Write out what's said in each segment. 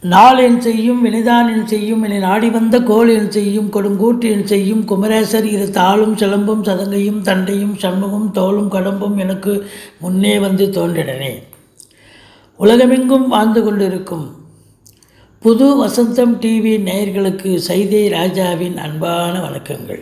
நாளென் செய்யும் வினைதானென் செய்யும் என நாடி வந்த கோளென் செய்யும் கொடுங்கூற்றென் செய்யும் குமரேசர் இரு தாளும் சிலம்பும் சதங்கையும் தண்டையும் சண்முகம் தோளும் கடம்பும் எனக்கு முன்னே வந்து தோன்றினனே. உலகமெங்கும் வாழ்ந்து கொண்டிருக்கும் புது வசந்தம் டிவி நேயர்களுக்கு சைதை ராஜாவின் அன்பான வணக்கங்கள்.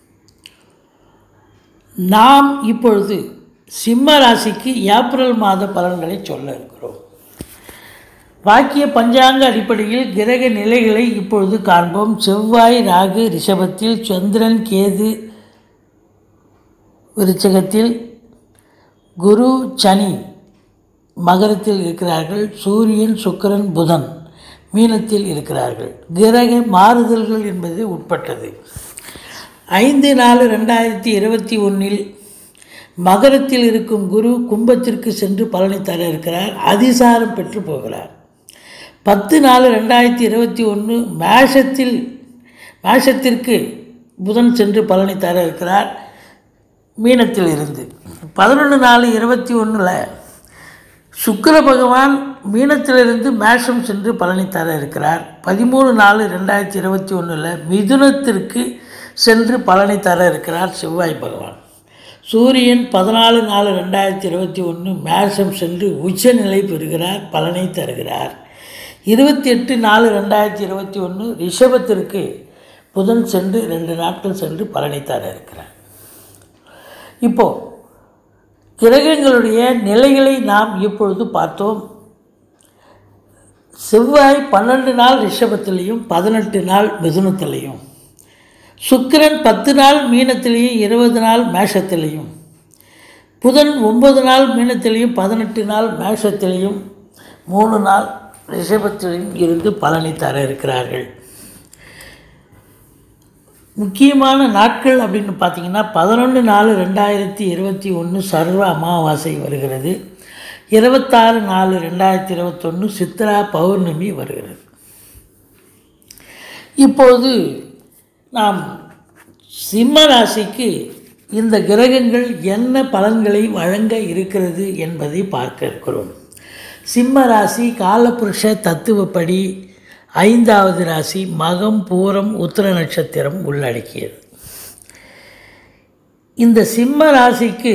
நாம் இப்பொழுது சிம்ம ராசிக்கு ஏப்ரல் மாத பலன்களை சொல்ல இருக்கிறோம். வாக்கிய பஞ்சாங்க அடிப்படையில் கிரக நிலைகளை இப்பொழுது காண்போம். செவ்வாய் ராகு ரிஷபத்தில், சந்திரன் கேது விருச்சிகத்தில், குரு சனி மகரத்தில் இருக்கிறார்கள், சூரியன் சுக்கிரன் புதன் மீனத்தில் இருக்கிறார்கள். கிரக மாறுதல்கள் என்பது உட்பட்டது. 5/4/2021 மகரத்தில் இருக்கும் குரு கும்பத்திற்கு சென்று பலனை தர இருக்கிறார், அதிசாரம் பெற்று போகிறார். 10/4/2021 மேஷத்திற்கு புதன் சென்று பலனை தர இருக்கிறார், மீனத்தில் இருந்து. 11/4/21 சுக்கிர பகவான் மீனத்திலிருந்து மேஷம் சென்று பலனை தர இருக்கிறார். 13/4/2021 மிதுனத்திற்கு சென்று பலனை தர இருக்கிறார் செவ்வாய் பகவான். சூரியன் 14/4/2021 மேஷம் சென்று உச்சநிலை பெறுகிறார், பலனை தருகிறார். 28/4/2021 ரிஷபத்திற்கு புதன் சென்று 2 நாட்கள் சென்று பலனை தர இருக்கிறார். இப்போது கிரகங்களுடைய நிலைகளை நாம் இப்பொழுது பார்த்தோம். செவ்வாய் 12 நாள் ரிஷபத்திலையும் 18 நாள் மிதுனத்திலையும், சுக்கிரன் 10 நாள் மீனத்திலையும் 20 நாள் மேஷத்திலையும், புதன் 9 நாள் மீனத்திலையும் 18 நாள் மேஷத்திலையும் 3 நாள் ரிஷபத்திலையும் இருந்து பலனை தர இருக்கிறார்கள். முக்கியமான நாட்கள் அப்படின்னு பார்த்திங்கன்னா 11/4/2021 சர்வ அமாவாசை வருகிறது. 26/4/2021 சித்ரா பௌர்ணமி வருகிறது. இப்போது நாம் சிம்ம ராசிக்கு இந்த கிரகங்கள் என்ன பலன்களை வழங்க இருக்கிறது என்பதை பார்க்க இருக்கிறோம். சிம்ம ராசி காலபுருஷ தத்துவப்படி 5வது ராசி, மகம் பூரம் உத்திர நட்சத்திரம் உள்ளடக்கியது. இந்த சிம்ம ராசிக்கு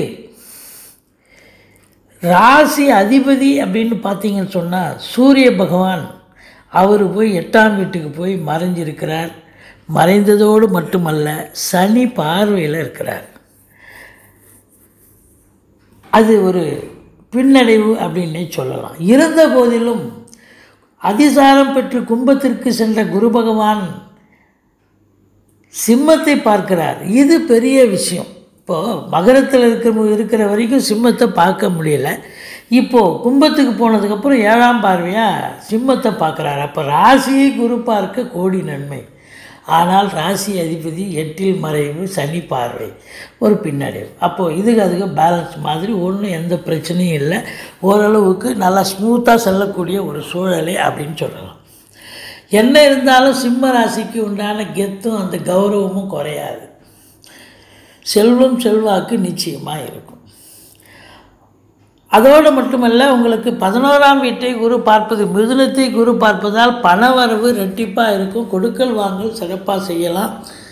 ராசி அதிபதி அப்படின்னு பார்த்தீங்கன்னு சொன்னால் சூரிய பகவான் அவர் போய் 8ஆம் வீட்டுக்கு போய் மறைஞ்சிருக்கிறார். மறைந்ததோடு மட்டுமல்ல, சனி பார்வையில் இருக்கிறார். அது ஒரு பின்னடைவு அப்படின்னே சொல்லலாம். இருந்த போதிலும் அதிசாரம் பெற்று கும்பத்திற்கு சென்ற குரு பகவான் சிம்மத்தை பார்க்கிறார். இது பெரிய விஷயம். இப்போது மகரத்தில் இருக்கிற வரைக்கும் சிம்மத்தை பார்க்க முடியல. இப்போது கும்பத்துக்கு போனதுக்கப்புறம் 7ஆம் பார்வையாக சிம்மத்தை பார்க்குறாரு. அப்போ ராசியை குரு பார்க்க கோடி நன்மை. ஆனால் ராசி அதிபதி 8இல் மறைவு, சனி பார்வை, ஒரு பின்னடைவு. அப்போது அதுக்கு பேலன்ஸ் மாதிரி ஒன்றும் எந்த பிரச்சனையும் இல்லை. ஓரளவுக்கு நல்லா ஸ்மூத்தாக செல்லக்கூடிய ஒரு சூழலை அப்படின்னு சொல்லலாம். என்ன இருந்தாலும் சிம்ம ராசிக்கு உண்டான கெத்தும் அந்த கௌரவமும் குறையாது. செல்வம் செல்வாக்கு நிச்சயமாக இருக்கும். அதோடு மட்டுமல்ல, உங்களுக்கு 11ஆம் வீட்டை குரு பார்ப்பது, மிதுனத்தை குரு பார்ப்பதால் பணவரவு ரெட்டிப்பாக இருக்கும். கொடுக்கல் வாங்கல் சிறப்பாக செய்யலாம்.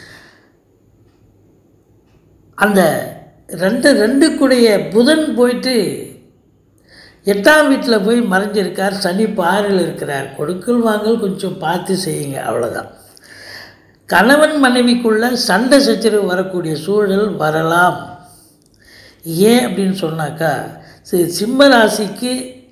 அந்த 2 புதன் போயிட்டு 8ஆம் வீட்டில் போய் மறைஞ்சிருக்கார், சனி பார்வையில் இருக்கிறார். கொடுக்கல் வாங்கல் கொஞ்சம் பார்த்து செய்யுங்க, அவ்வளோதான். கணவன் மனைவிக்குள்ள சண்டை சச்சரவு வரக்கூடிய சூழல் வரலாம். ஏன் அப்படின்னு சொன்னாக்கா, சிம்ம ராசிக்கு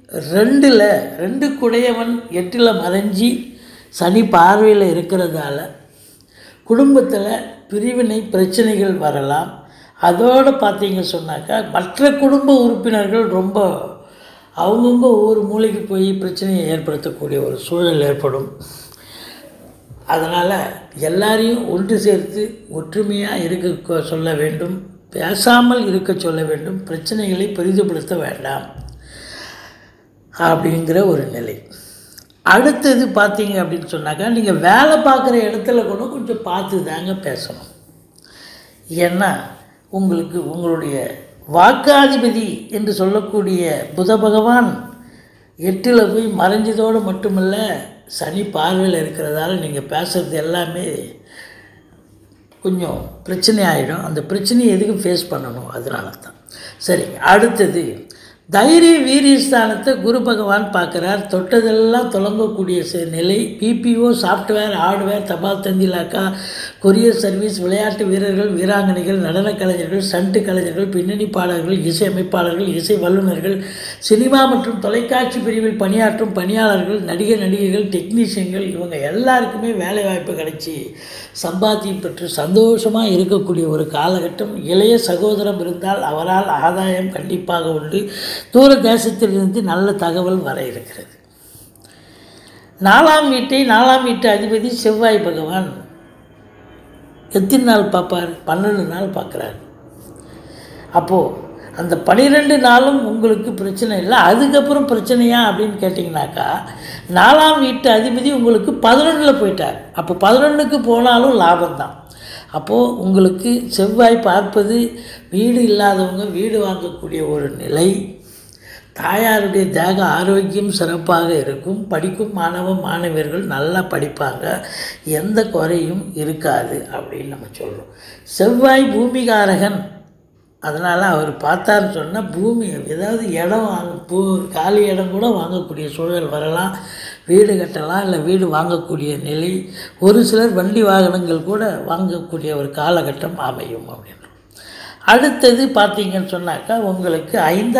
2 குடையவன் 8இல் மறைஞ்சி சனி பார்வையில் இருக்கிறதால குடும்பத்தில் பிரிவினை பிரச்சனைகள் வரலாம். அதோடு பார்த்தீங்க சொன்னாக்கா, மற்ற குடும்ப உறுப்பினர்கள் ரொம்ப அவங்கவுங்க ஒவ்வொரு மூலைக்கு போய் பிரச்சனையை ஏற்படுத்தக்கூடிய ஒரு சூழல் ஏற்படும். அதனால் எல்லாரையும் ஒன்று சேர்த்து ஒற்றுமையாக இருக்க சொல்ல வேண்டும், பேசாமல் இருக்க சொல்ல வேண்டும், பிரச்சனைகளை பெரிதுபடுத்த வேண்டாம் அப்படிங்கிற ஒரு நிலை. அடுத்தது பார்த்தீங்க அப்படின்னு சொன்னாக்கா, நீங்கள் வேலை பார்க்குற இடத்துல கூட கொஞ்சம் பார்த்து தாங்க பேசணும். ஏன்னா உங்களுக்கு உங்களுடைய வாக்காதிபதி என்று சொல்லக்கூடிய புத பகவான் 8இல் போய் மறைஞ்சதோடு மட்டுமல்ல, சனி பார்வையில் இருக்கிறதால நீங்கள் பேசுகிறது எல்லாமே கொஞ்சம் பிரச்சனை ஆகிடும். அந்த பிரச்சனையை எதுக்கு ஃபேஸ் பண்ணணும், அதனால தான். சரிங்க, அடுத்தது தைரிய வீரியஸ்தானத்தை குரு பகவான் பார்க்குறார். தொட்டதெல்லாம் தொடங்கக்கூடிய நிலை. பிபிஓ, சாஃப்ட்வேர், ஹார்ட்வேர், தபால் தந்தி இலாக்கா, கொரியர் சர்வீஸ், விளையாட்டு வீரர்கள், வீராங்கனைகள், நடன கலைஞர்கள், சண்டு கலைஞர்கள், பின்னணி பாடகர்கள், இசை அமைப்பாளர்கள், இசை வல்லுநர்கள், சினிமா மற்றும் தொலைக்காட்சி பிரிவில் பணியாற்றும் பணியாளர்கள், நடிகைகள், டெக்னீஷியன்கள், இவங்க எல்லாருக்குமே வேலை வாய்ப்பு கிடைச்சி சம்பாத்தியம் பெற்று சந்தோஷமாக இருக்கக்கூடிய ஒரு காலகட்டம். இளைய சகோதரம் இருந்தால் அவரால் ஆதாயம் கண்டிப்பாக உண்டு. தூர தேசத்திலிருந்து நல்ல தகவல் வர இருக்கிறது. 4ஆம் வீட்டு அதிபதி செவ்வாய் பகவான் எத்தனை நாள் பார்ப்பார்? 12 நாள் பார்க்குறாரு. அப்போது அந்த 12 நாளும் உங்களுக்கு பிரச்சனை இல்லை. அதுக்கப்புறம் பிரச்சனையா அப்படின்னு கேட்டிங்கனாக்கா, 4ஆம் வீட்டு அதிபதி உங்களுக்கு 11ல் போயிட்டார். அப்போ 11க்கு போனாலும் லாபம்தான். அப்போது உங்களுக்கு செவ்வாய் பார்ப்பது வீடு இல்லாதவங்க வீடு வாங்கக்கூடிய ஒரு நிலை. தாயாருடைய தேக ஆரோக்கியம் சிறப்பாக இருக்கும். படிக்கும் மாணவர்கள் நல்லா படிப்பாங்க, எந்த குறையும் இருக்காது அப்படின்னு நம்ம சொல்கிறோம். செவ்வாய் பூமிகாரகன், அதனால் அவர் பார்த்தாருன்னு சொன்னால் பூமி ஏதாவது இடம் காலி இடம் கூட வாங்கக்கூடிய சூழல் வரலாம். வீடு கட்டலாம், இல்லை வீடு வாங்கக்கூடிய நிலை. ஒரு சிலர் வண்டி வாகனங்கள் கூட வாங்கக்கூடிய ஒரு காலகட்டம் அமையும் அப்படின்றோம். அடுத்தது பார்த்தீங்கன்னு சொன்னாக்கா, உங்களுக்கு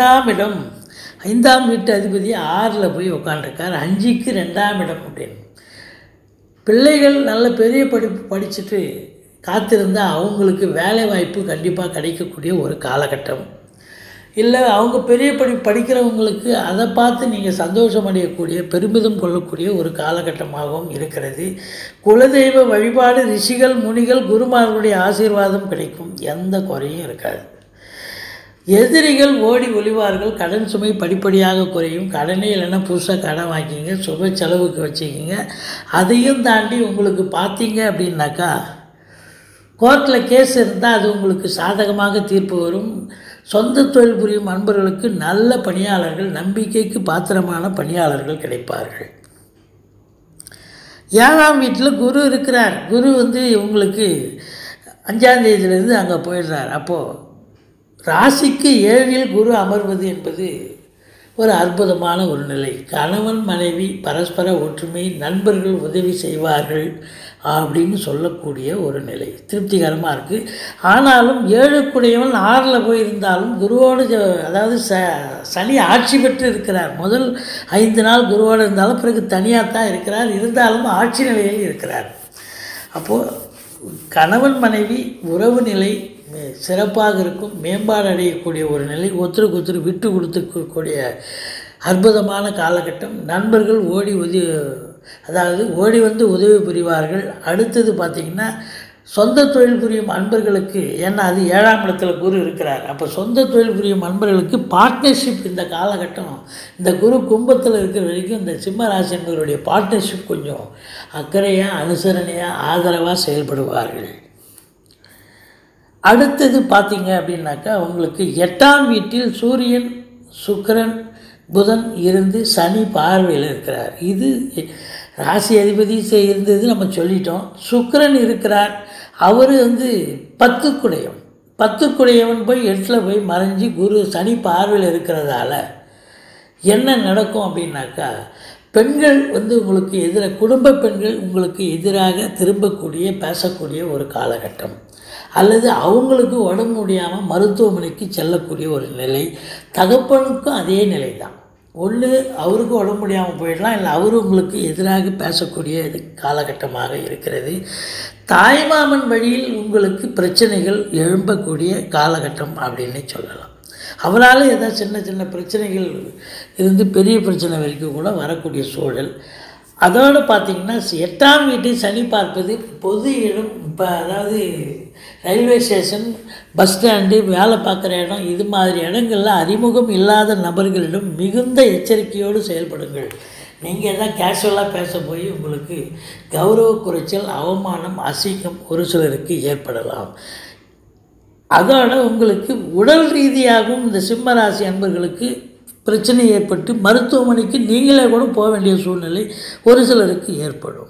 5ஆம் வீட்டு அதிபதி 6ல் போய் உட்காண்டிருக்கார். 5க்கு 2ஆம் இடம் அப்படின்னு. பிள்ளைகள் நல்ல பெரிய படிப்பு படிச்சுட்டு காத்திருந்தால் அவங்களுக்கு வேலை வாய்ப்பு கண்டிப்பாக கிடைக்கக்கூடிய ஒரு காலகட்டம். இல்லை அவங்க பெரிய படிக்கிறவங்களுக்கு அதை பார்த்து நீங்கள் சந்தோஷம் அடையக்கூடிய, பெருமிதம் கொள்ளக்கூடிய ஒரு காலகட்டமாகவும் இருக்கிறது. குலதெய்வ வழிபாடு, ரிஷிகள், முனிகள், குருமார்களுடைய ஆசீர்வாதம் கிடைக்கும், எந்த குறையும் இருக்காது. எதிரிகள் ஓடி ஒளிவார்கள். கடன் சுமை படிப்படியாக குறையும். கடனே இல்லைன்னா புதுசாக கடன் வாங்கிங்க, சுப செலவுக்கு வச்சுக்கிங்க. அதையும் தாண்டி உங்களுக்கு பார்த்தீங்க அப்படின்னாக்கா, கோர்ட்டில் கேஸ் இருந்தால் அது உங்களுக்கு சாதகமாக தீர்ப்பு வரும். சொந்த தொழில் புரியும் அன்பர்களுக்கு நல்ல பணியாளர்கள், நம்பிக்கைக்கு பாத்திரமான பணியாளர்கள் கிடைப்பார்கள். 7ஆம் வீட்டில் குரு இருக்கிறார். குரு உங்களுக்கு 5ஆம் தேதியிலேருந்து அங்கே போயிடுறார். அப்போது ராசிக்கு 7ல் குரு அமர்வது என்பது ஒரு அற்புதமான ஒரு நிலை. கணவன் மனைவி பரஸ்பர ஒற்றுமை, நண்பர்கள் உதவி செய்வார்கள் அப்படின்னு சொல்லக்கூடிய ஒரு நிலை திருப்திகரமாக இருக்குது. ஆனாலும் 7க்குடையவன் 6ல் போயிருந்தாலும் குருவோடு, அதாவது சனி ஆட்சி பெற்று இருக்கிறார். முதல் 5 நாள் குருவோடு இருந்தாலும் பிறகு தனியாக தான் இருக்கிறார். இருந்தாலும் ஆட்சி நிலையில் இருக்கிறார். அப்போது கணவன் மனைவி உறவு நிலை சிறப்பாக இருக்கும். மேம்பாடு அடையக்கூடிய ஒரு நிலை. ஒருத்தருக்கு விட்டு கொடுத்துக்கூடிய அற்புதமான காலகட்டம். நண்பர்கள் ஓடி வந்து உதவி புரிவார்கள். அடுத்தது பார்த்திங்கன்னா, சொந்த தொழில் புரியும் அன்பர்களுக்கு, ஏன்னா அது 7ஆம் இடத்துல குரு இருக்கிறார். அப்போ சொந்த தொழில் புரியும் அன்பர்களுக்கு பார்ட்னர்ஷிப் இந்த காலகட்டம், இந்த குரு கும்பத்தில் இருக்கிற வரைக்கும் இந்த சிம்ம ராசி என்பவருடைய பார்ட்னர்ஷிப் கொஞ்சம் அக்கறையாக, அனுசரணையாக, ஆதரவாக செயல்படுவார்கள். அடுத்தது பார்த்தீங்க அப்படின்னாக்கா, உங்களுக்கு 8ஆம் வீட்டில் சூரியன், சுக்கிரன், புதன் இருந்து சனி பார்வையில் இருக்கிறார். இது ராசி அதிபதி இருந்தது நம்ம சொல்லிட்டோம். சுக்கிரன் இருக்கிறார். அவர் 10க்குடையவன் போய் 8ல் போய் மறைஞ்சி சனி பார்வையில் இருக்கிறதால என்ன நடக்கும் அப்படின்னாக்கா, பெண்கள் உங்களுக்கு எதிராக, குடும்ப பெண்கள் உங்களுக்கு எதிராக திரும்பக்கூடிய, பேசக்கூடிய ஒரு காலகட்டம். அல்லது அவங்களுக்கு உடம்பு முடியாமல் மருத்துவமனைக்கு செல்லக்கூடிய ஒரு நிலை. தகப்பனுக்கும் அதே நிலை தான். ஒன்று அவருக்கு உடம்பு முடியாமல் போயிடலாம், இல்லை அவரு உங்களுக்கு எதிராக பேசக்கூடிய காலகட்டமாக இருக்கிறது. தாய்மாமன் வழியில் உங்களுக்கு பிரச்சனைகள் எழும்பக்கூடிய காலகட்டம் அப்படின்னு சொல்லலாம். அவரால் ஏதாவது சின்ன சின்ன பிரச்சனைகள் இருந்து பெரிய பிரச்சனை வரைக்கும் கூட வரக்கூடிய சூழல். அதோடு பார்த்திங்கன்னா, 8ஆம் வீட்டை சனி பார்ப்பது பொது இடம், இப்போ அதாவது ரயில்வே ஸ்டேஷன், பஸ் ஸ்டாண்டு, வேலை பார்க்குற இடம், இது மாதிரி இடங்களில் அறிமுகம் இல்லாத நபர்களிடம் மிகுந்த எச்சரிக்கையோடு செயல்படுங்கள். நீங்கள் எதாவது கேஷுவலாக பேச போய் உங்களுக்கு கௌரவ குறைச்சல், அவமானம், அசிங்கம் ஒரு சிலருக்கு ஏற்படலாம். அதோட உங்களுக்கு உடல் ரீதியாகவும் இந்த சிம்மராசி அன்பர்களுக்கு பிரச்சனை ஏற்பட்டு மருத்துவமனைக்கு நீங்களே கூட போக வேண்டிய சூழ்நிலை ஒரு சிலருக்கு ஏற்படும்.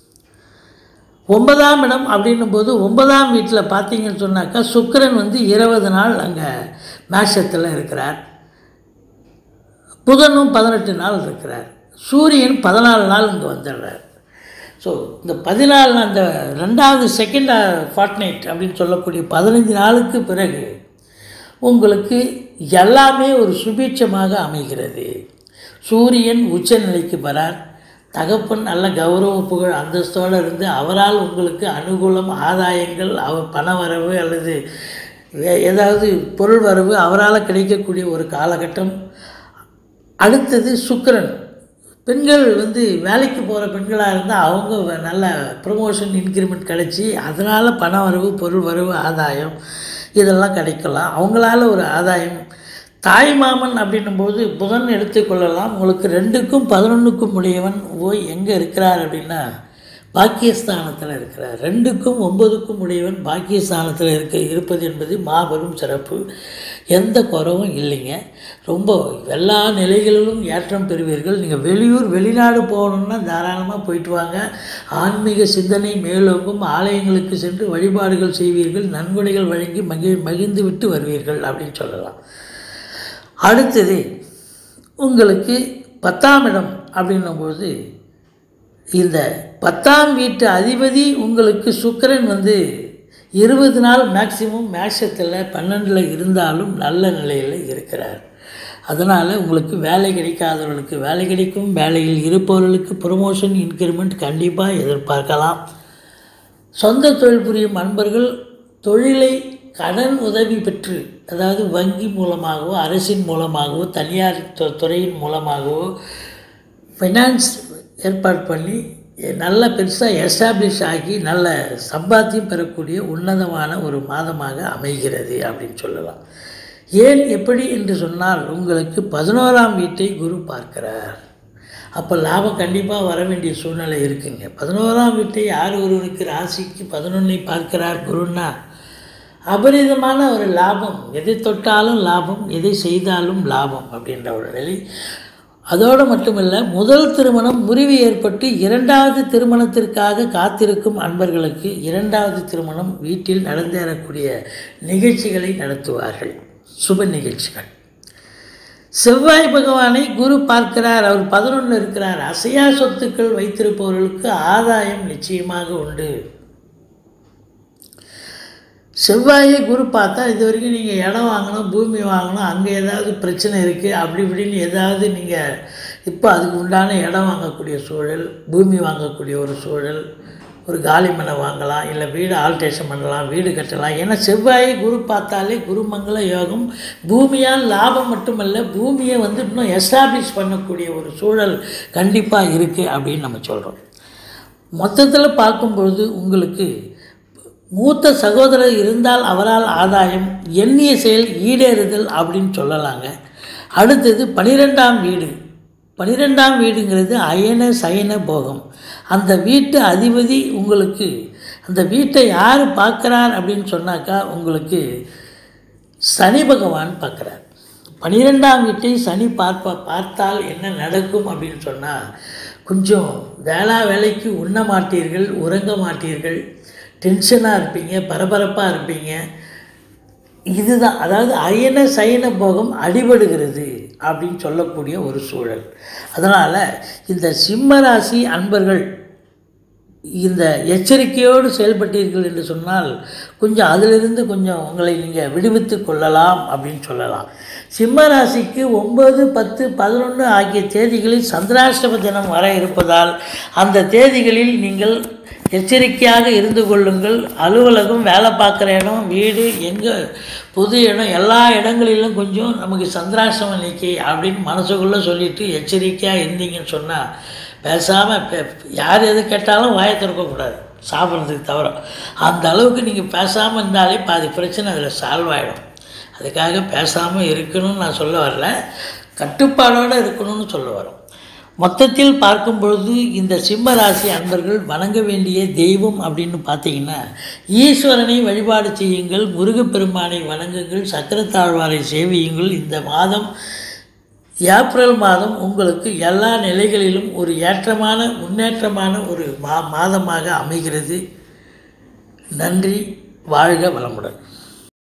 9ஆம் இடம் அப்படின்னும் போது 9ஆம் வீட்டில் பார்த்தீங்கன்னு சொன்னாக்கா சுக்கிரன் 20 நாள் அங்கே மேஷத்தில் இருக்கிறார். புதனும் 18 நாள் இருக்கிறார். சூரியன் 14 நாள் இங்கே வந்துடுறார். ஸோ இந்த 14 அந்த 2வது செகண்ட் ஃபார்ட்நைட் அப்படின்னு சொல்லக்கூடிய 15 நாளுக்கு பிறகு உங்களுக்கு எல்லாமே ஒரு சுபீட்சமாக அமைகிறது. சூரியன் உச்சநிலைக்கு வரார். தகப்பன் நல்ல கௌரவ புகழ் அந்தஸ்தோடு இருந்து அவரால் உங்களுக்கு அனுகூலம் ஆதாயங்கள் அவர் பணவரவு அல்லது ஏதாவது பொருள் வரவு அவரால் கிடைக்கக்கூடிய ஒரு காலகட்டம். அடுத்தது சுக்கிரன். பெண்கள் வேலைக்கு போகிற பெண்களாக இருந்தால் அவங்க நல்ல ப்ரமோஷன் இன்க்ரிமெண்ட் கிடைச்சி அதனால் பண வரவு பொருள் வரவு ஆதாயம் இதெல்லாம் கிடைக்கலாம். அவங்களால ஒரு ஆதாயம். தாய் மாமன் அப்படின்னும்போது புதன் எடுத்துக்கொள்ளலாம். உங்களுக்கு 2க்கும் 11க்கும் உடையவன் போய் எங்கே இருக்கிறார் அப்படின்னா பாக்கியஸ்தானத்தில் இருக்கிறார். 2க்கும் 9க்கும் உடையவன் பாக்கியஸ்தானத்தில் இருப்பது என்பது மாபெரும் சிறப்பு. எந்த குறவும் இல்லைங்க. ரொம்ப எல்லா நிலைகளிலும் ஏற்றம் பெறுவீர்கள். நீங்கள் வெளிநாடு போகணுன்னா தாராளமாக போயிட்டு வாங்க. ஆன்மீக சிந்தனை மேலோங்கும். ஆலயங்களுக்கு சென்று வழிபாடுகள் செய்வீர்கள். நன்கொடைகள் வழங்கி மகிழ்ந்து விட்டு வருவீர்கள் அப்படின்னு சொல்லலாம். அடுத்தது உங்களுக்கு 10ஆம் இடம் அப்படின்னும்போது இந்த 10ஆம் வீட்டு அதிபதி உங்களுக்கு சுக்கிரன் 20 நாள் மேக்சிமம் மேஷத்தில் 12ல் இருந்தாலும் நல்ல நிலையில் இருக்கிறார். அதனால் உங்களுக்கு வேலை கிடைக்காதவர்களுக்கு வேலை கிடைக்கும். வேலையில் இருப்பவர்களுக்கு ப்ரொமோஷன் இன்க்ரிமெண்ட் கண்டிப்பாக எதிர்பார்க்கலாம். சொந்த தொழில் புரியும் அன்பர்கள் தொழிலை கடன் உதவி பெற்று, அதாவது வங்கி மூலமாகவோ அரசின் மூலமாகவோ தனியார் துறையின் மூலமாகவோ ஃபைனான்ஸ் ஏற்பாடு பண்ணி நல்ல பெருசாக எஸ்டாப்ளிஷ் ஆகி நல்ல சம்பாத்தியம் பெறக்கூடிய உன்னதமான ஒரு மாதமாக அமைகிறது அப்படின்னு சொல்லலாம். ஏன் எப்படி என்று சொன்னால் உங்களுக்கு 11ஆம் வீட்டை குரு பார்க்கிறார். அப்போ லாபம் கண்டிப்பாக வர வேண்டிய சூழ்நிலை இருக்குங்க. 11ஆம் வீட்டை யார் ஒருவருக்கு ராசிக்கு 11ஐ பார்க்கிறார் குருன்னா அபரிதமான ஒரு லாபம். எதை தொட்டாலும் லாபம், எதை செய்தாலும் லாபம் அப்படின்ற ஒரு நிலை. அதோடு மட்டுமல்ல, முதல் திருமணம் முறிவு ஏற்பட்டு 2வது திருமணத்திற்காக காத்திருக்கும் அன்பர்களுக்கு 2வது திருமணம் வீட்டில் நடந்தேறக்கூடிய நிகழ்ச்சிகளை நடத்துவார்கள். சுப நிகழ்ச்சிகள். செவ்வாய் பகவானை குரு பார்க்கிறார். அவர் 11 இருக்கிறார். அசையா சொத்துக்கள் வைத்திருப்பவர்களுக்கு ஆதாயம் நிச்சயமாக உண்டு. செவ்வாயை குரு பார்த்தா இது வரைக்கும் நீங்கள் இடம் வாங்கணும், பூமி வாங்கணும், அங்கே ஏதாவது பிரச்சனை இருக்குது அப்படி இப்படின்னு ஏதாவது நீங்கள் இப்போ அதுக்கு உண்டான இடம் வாங்கக்கூடிய சூழல், பூமி வாங்கக்கூடிய ஒரு சூழல், ஒரு காலி மனை வாங்கலாம், இல்லை வீடு ஆல்ட்ரேஷன் பண்ணலாம், வீடு கட்டலாம். ஏன்னா செவ்வாயை குரு பார்த்தாலே குருமங்கள யோகம். பூமியால் லாபம் மட்டுமல்ல, பூமியை இன்னும் எஸ்டாப்ளிஷ் பண்ணக்கூடிய ஒரு சூழல் கண்டிப்பாக இருக்குது அப்படின்னு நம்ம சொல்கிறோம். மொத்தத்தில் பார்க்கும்பொழுது உங்களுக்கு மூத்த சகோதரர் இருந்தால் அவரால் ஆதாயம், எண்ணிய செயல் ஈடேறுதல் அப்படின்னு சொல்லலாங்க. அடுத்தது 12ஆம் வீடு. 12ஆம் வீடுங்கிறது அயன சயன போகம். அந்த வீட்டு அதிபதி உங்களுக்கு அந்த வீட்டை யார் பார்க்குறார் அப்படின்னு சொன்னாக்கா உங்களுக்கு சனி பகவான் பார்க்குறார். 12ஆம் வீட்டை சனி பார்த்தால் என்ன நடக்கும் அப்படின்னு சொன்னால் கொஞ்சம் வேலைக்கு உண்ண மாட்டீர்கள், உறங்க மாட்டீர்கள், டென்ஷனாக இருப்பீங்க, பரபரப்பாக இருப்பீங்க. இதுதான், அதாவது அயன சயன போகம் அடிபடுகிறது அப்படின்னு சொல்லக்கூடிய ஒரு சூழல். அதனால் இந்த சிம்ம ராசி அன்பர்கள் இந்த எச்சரிக்கையோடு செயல்பட்டீர்கள் என்று சொன்னால் கொஞ்சம் அதிலிருந்து கொஞ்சம் உங்களை நீங்கள் விடுவித்து கொள்ளலாம் அப்படின்னு சொல்லலாம். சிம்ம ராசிக்கு 9, 10, 11 ஆகிய தேதிகளில் சந்திராஷ்டம தினம் வர இருப்பதால் அந்த தேதிகளில் நீங்கள் எச்சரிக்கையாக இருந்து கொள்ளுங்கள். அலுவலகம், வேலை பார்க்குற இடம், வீடு, எங்கே புது இடம், எல்லா இடங்களிலும் கொஞ்சம் நமக்கு சந்திராஷ்டம நீக்கி அப்படின்னு மனசுக்குள்ளே சொல்லிவிட்டு எச்சரிக்கையாக இருந்தீங்கன்னு சொன்னால் பேசாமல் யார் எது கேட்டாலும் வாயை திறக்கக்கூடாது, சாப்பிட்றதுக்கு தவிர. அந்த அளவுக்கு நீங்கள் பேசாமல் இருந்தாலே பாதி பிரச்சனை அதில் சால்வ் ஆகிடும். அதுக்காக பேசாமல் இருக்கணும்னு நான் சொல்ல வரல, கட்டுப்பாடோடு இருக்கணும்னு சொல்ல வரோம். மொத்தத்தில் பார்க்கும் பொழுது இந்த சிம்ம ராசி அன்பர்கள் வணங்க வேண்டிய தெய்வம் அப்படின்னு பார்த்தீங்கன்னா ஈஸ்வரனை வழிபாடு செய்யுங்கள், முருகப்பெருமானை வணங்குங்கள், சக்கரத்தாழ்வாரை சேவியுங்கள். இந்த மாதம் ஏப்ரல் மாதம் உங்களுக்கு எல்லா நிலைகளிலும் ஒரு ஏற்றமான முன்னேற்றமான ஒரு மாதமாக அமைகிறது. நன்றி. வாழ்க வளமுடன்.